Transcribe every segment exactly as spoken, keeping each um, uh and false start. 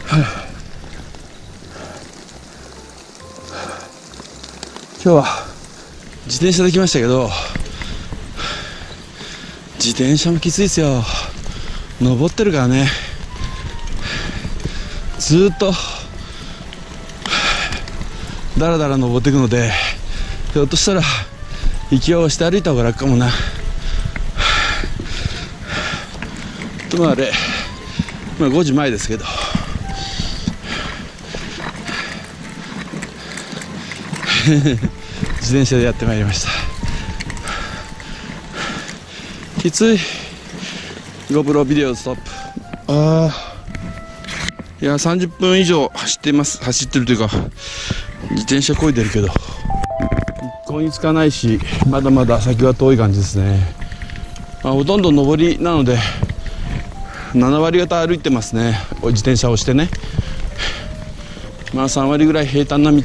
今日は自転車で来ましたけど、自転車もきついですよ。登ってるからね、ずーっとだらだら登っていくので、ひょっとしたら息をして歩いた方が楽かもな。とまああれ、まあ、ごじまえですけど、自転車でやってまいりました。きつい。 GoPro ビデオストップ。ああ、いやさんじゅっぷん以上走ってます。走ってるというか自転車こいでるけど一向につかないし、まだまだ先は遠い感じですね。まあ、ほとんど上りなのでななわり方歩いてますね。自転車をしてね。まあさんわりぐらい平坦な道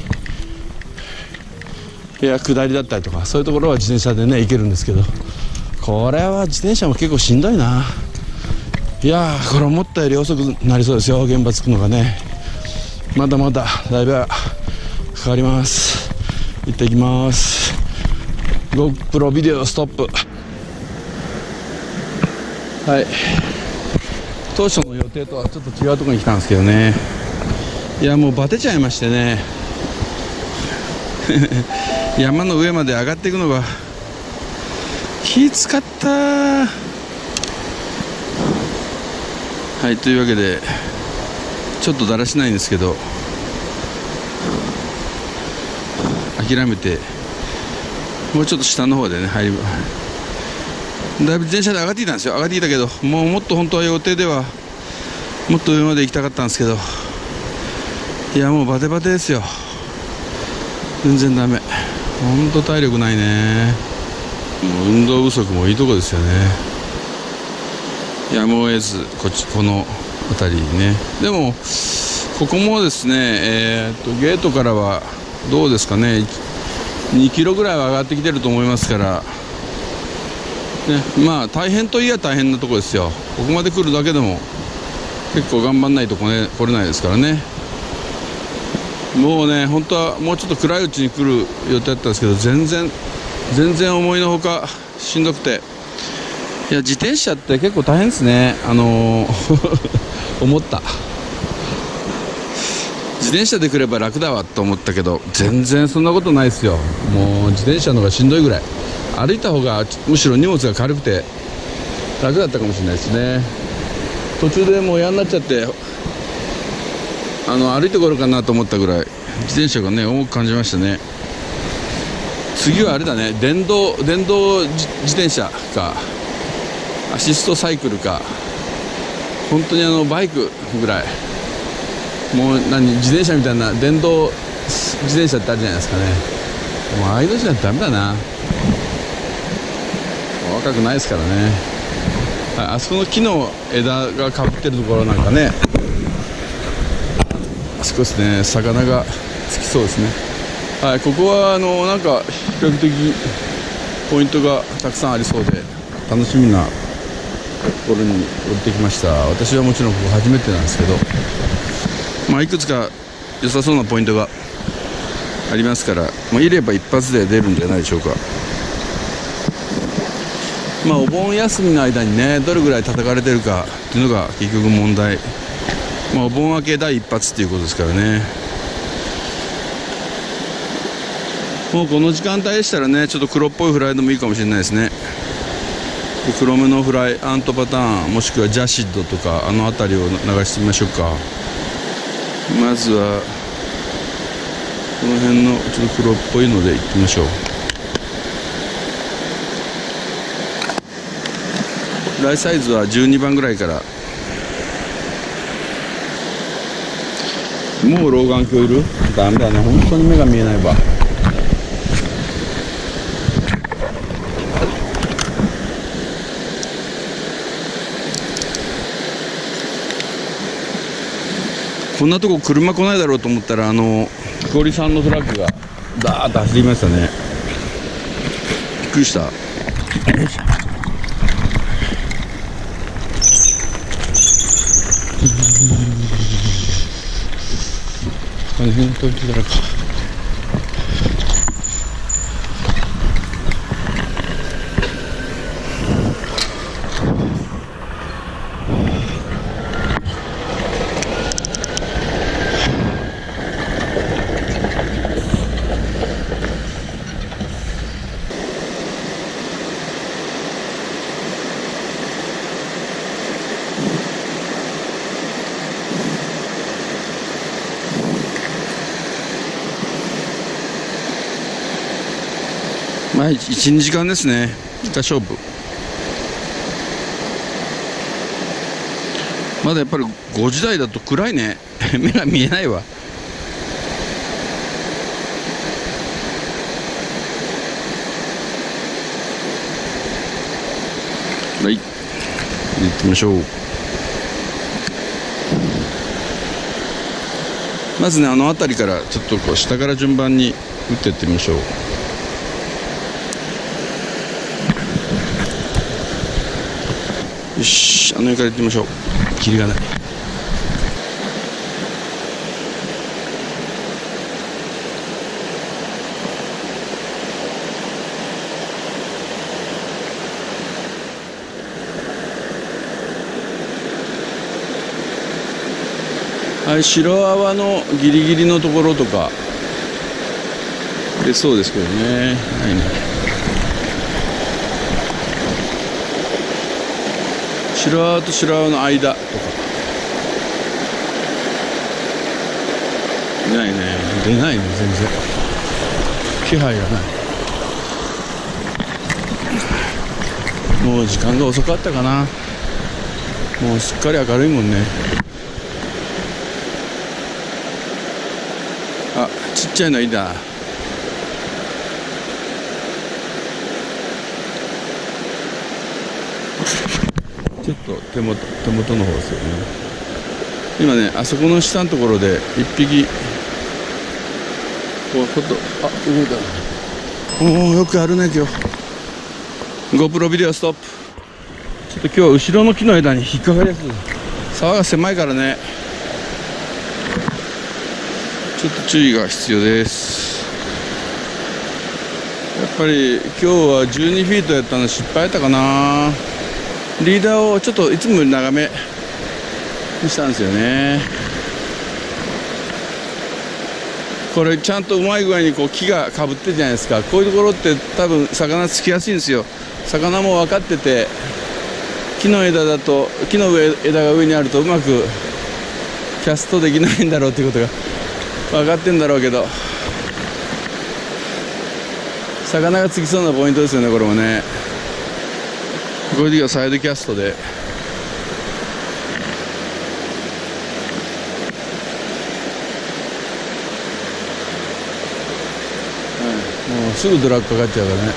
や下りだったりとか、そういうところは自転車でね行けるんですけど、これは自転車も結構しんどいな。いやー、これ思ったより遅くなりそうですよ、現場着くのがね。まだまだだいぶかかります。行ってきます。 GoPro ビデオストップ。はい、当初の予定とはちょっと違うところに来たんですけどね。いやもうバテちゃいましてね山の上まで上がっていくのがきつかった。はい、というわけでちょっとだらしないんですけど諦めて、もうちょっと下の方でね入り、だいぶ自転車で上がってきたんですよ。上がってきたけど、もうもっと本当は予定ではもっと上まで行きたかったんですけど、いやもうバテバテですよ。全然ダメ。本当体力ないね。もう運動不足もいいとこですよね。やむを得ずこっちこの辺りにね。でもここもですね、えー、っとゲートからはどうですかね、にキロぐらいは上がってきてると思いますから、ね、まあ大変といえば大変なとこですよ。ここまで来るだけでも結構頑張んないとこね来れないですからね。もうね、本当はもうちょっと暗いうちに来る予定だったんですけど、全然全然思いのほかしんどくて、いや自転車って結構大変ですね。あのー、思った。自転車で来れば楽だわと思ったけど、全然そんなことないですよ。もう自転車の方がしんどいぐらい。歩いた方がむしろ荷物が軽くて楽だったかもしれないですね。途中でもう嫌になっちゃって、あの歩いてこようかなと思ったぐらい自転車がね重く感じましたね。次はあれだね、電動電動自転車かアシストサイクルか、本当にあのバイクぐらい、もう何自転車みたいな電動自転車ってあるじゃないですかね。もうああいうのじゃダメだな。若くないですからね。あそこの木の枝がかぶってるところなんかね、あそこですね、魚がつきそうですね。はい、ここはあのなんか比較的ポイントがたくさんありそうで楽しみなところに降りてきました。私はもちろんここ初めてなんですけど、まあいくつか良さそうなポイントがありますから、まあ、いれば一発で出るんじゃないでしょうか。まあお盆休みの間にねどれぐらい叩かれてるかっていうのが結局問題。まあお盆明け第一発っていうことですからね。もうこの時間帯でしたらね、ちょっと黒っぽいフライでもいいかもしれないですね。黒めのフライ、アントパターンもしくはジャシッドとかあの辺りを流してみましょうか。まずはこの辺のちょっと黒っぽいのでいってみましょう。フライサイズはじゅうにばんぐらいから。もう老眼鏡いる？ダメだね、本当に目が見えないわ。こんなとこ車来ないだろうと思ったら、あの氷さんのトラックがダーッと走りましたね。びっくりした。 この辺に飛びたらか。まあいち、にじかんですね。が勝負。まだやっぱりごじ台だと暗いね。目が見えないわ。はい、行ってみましょう。まずね、あの辺りからちょっとこう下から順番に打っていってみましょう。よし、あの辺から行ってみましょう。霧がない。はい、白泡のギリギリのところとか出そうですけどね。はいね。白泡と白泡の間とかいないね。出ないね、全然気配がない。もう時間が遅かったかな。もうすっかり明るいもんね。あ、ちっちゃいのいいな。ちょっと手元手元の方ですよね。今ね、あそこの下のところで一匹こうほっと、あ、動いた。おお、よくやるね今日。 GoPro ビデオストップ。ちょっと今日は後ろの木の枝に引っかかりやすい。沢が狭いからね、ちょっと注意が必要です。やっぱり今日はじゅうにフィートやったの失敗やったかな。リーダーをちょっといつもより長めにしたんですよね。これちゃんとうまい具合にこう木がかぶってるじゃないですか。こういうところって多分魚つきやすいんですよ。魚も分かってて、木の枝だと木の上枝が上にあるとうまくキャストできないんだろうっていうことが分かってんだろうけど、魚がつきそうなポイントですよね、これもね。こういう時はサイドキャストで、はい、もうすぐドラッグかかっちゃうからね。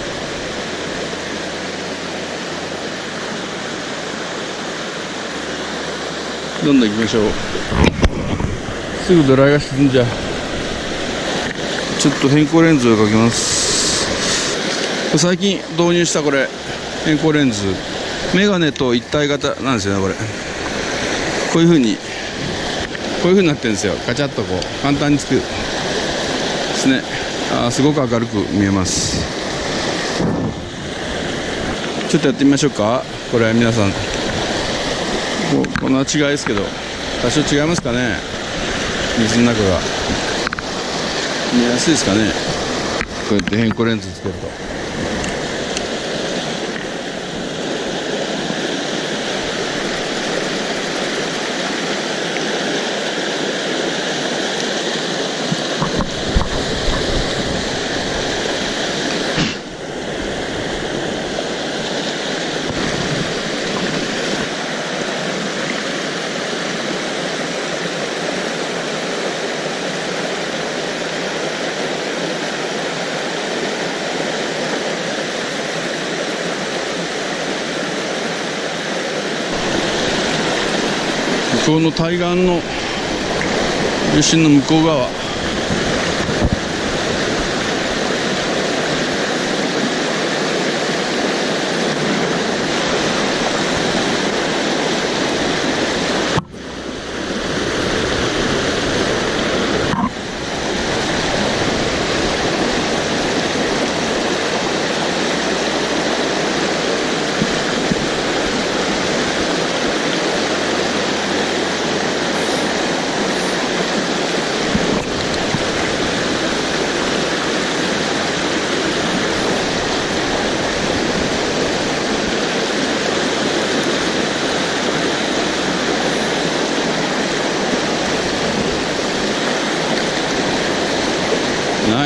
どんどん行きましょう。すぐドライが沈んじゃう。ちょっと変更レンズをかけます。最近導入したこれ変更レンズ、メガネと一体型なんですよね。これこういう風にこういう風になってるんですよ。カチャッとこう簡単につくですね。あー、すごく明るく見えます。ちょっとやってみましょうか。これ皆さん、ここんな違いですけど多少違いますかね。水の中が見やすいですかね。こうやって変更レンズつけると。向こうの対岸の中心の向こう側、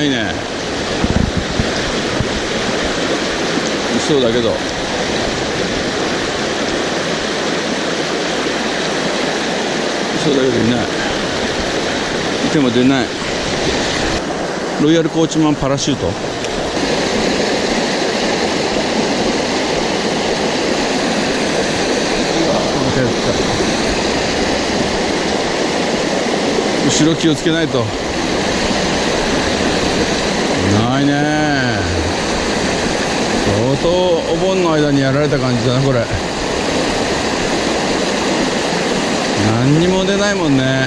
ないね。いそうだけど。そうだけどいない。いても出ない。ロイヤルコーチマンパラシュート。後ろ気をつけないと。ないね。相当お盆の間にやられた感じだなこれ。何にも出ないもんね。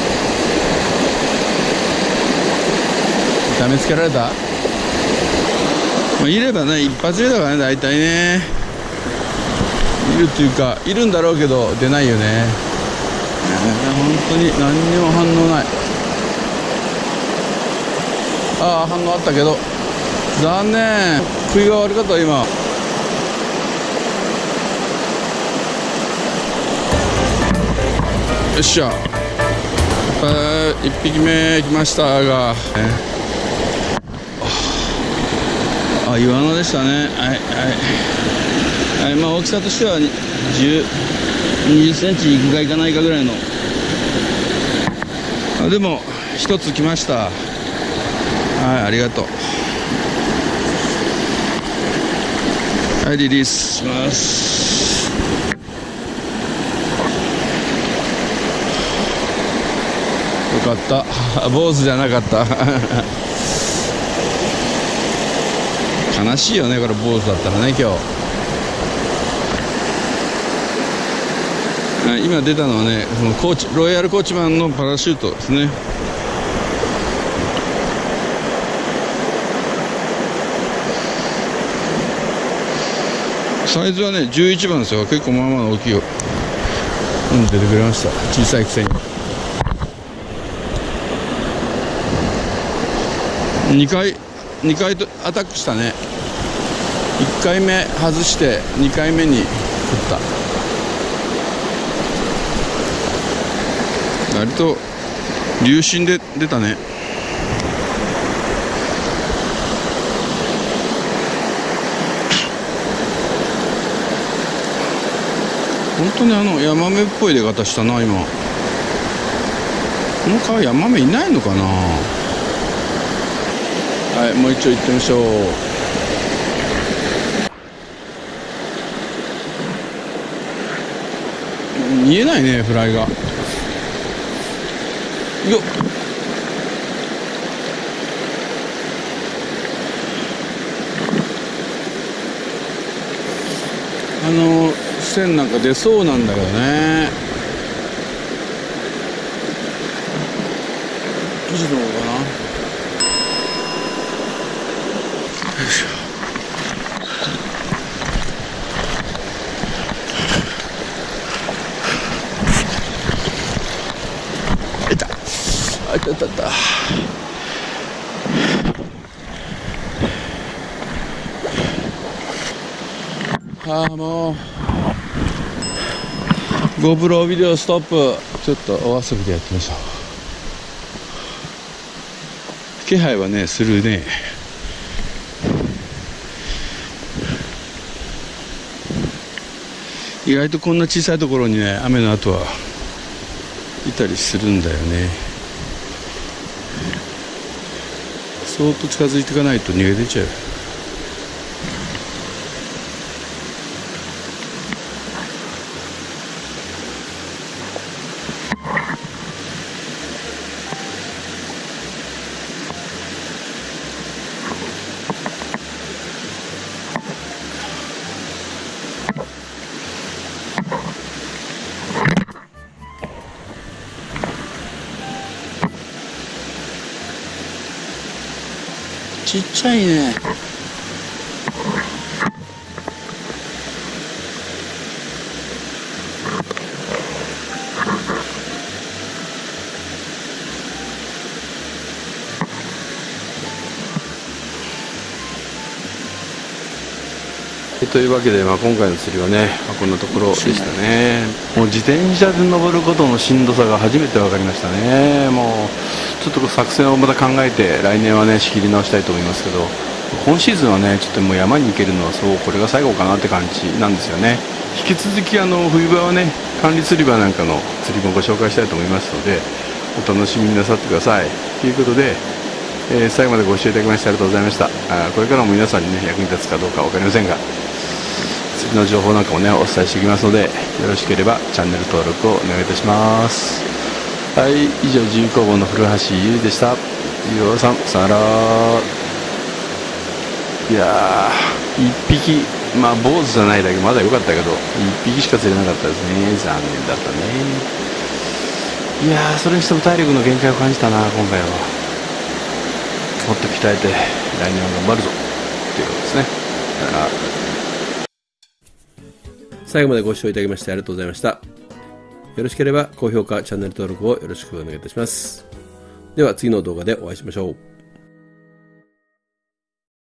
痛めつけられた。まあ、いればね一発目だからね大体ね。いるっていうかいるんだろうけど出ないよね。本当に何にも反応ない。ああ反応あったけど残念。食いが悪かった今。よっしゃ。いっぴきめ来ましたが、あイワナでしたね。はいはい、はい、まあ大きさとしてはじゅう、にじゅっセンチいくかいかないかぐらいの。あでも一つ来ました。はいありがとう。はいリリースします。よかった坊主じゃなかった悲しいよねこれ坊主だったらね今日。今出たのはねそのコーチロイヤルコーチマンのパラシュートですね。サイズはねじゅういちばんですよ。結構まあまあ大きいよ。うん出てくれました。小さいくせににかいにかいとアタックしたね。いっかいめ外してにかいめに振った。割と流進で出たね。本当にあのヤマメっぽい出方したな今。この川ヤマメいないのかな。はいもう一丁行ってみましょう。見えないねフライが。よっあの線なんか出そうなんだけどね。生地の方かな。よいしょ。いた。あいたいたいた。ああもう GoPro ビデオストップ。ちょっとお遊びでやってみましょう。気配はねするね。意外とこんな小さいところにね雨の後はいたりするんだよね。そーっと近づいていかないと逃げ出ちゃう。ちっちゃいね。 というわけで、まあ、今回の釣りはね、まあ、こんなところでしたね。もう自転車で登ることのしんどさが初めて分かりましたね。もうちょっと作戦をまた考えて来年はね仕切り直したいと思いますけど、今シーズンはねちょっともう山に行けるのはそうこれが最後かなって感じなんですよね。引き続きあの冬場はね管理釣り場なんかの釣りもご紹介したいと思いますので、お楽しみになさってくださいということで、えー、最後までご視聴いただきましてありがとうございました。あこれからも皆さんにね役に立つかどうか分かりませんが、釣りの情報なんかもねお伝えしていきますので、よろしければチャンネル登録をお願いいたします。はい、以上自由工房の古橋優でした。ゆうさんさよなら。いやーいっぴき、まあ坊主じゃないだけまだ良かったけどいっぴきしか釣れなかったですね。残念だったね。いやーそれにしても体力の限界を感じたな。今回はもっと鍛えて来年は頑張るぞっていうことですね。さよなら。最後までご視聴いただきましてありがとうございました。よろしければ高評価、チャンネル登録をよろしくお願いいたします。では次の動画でお会いしましょう。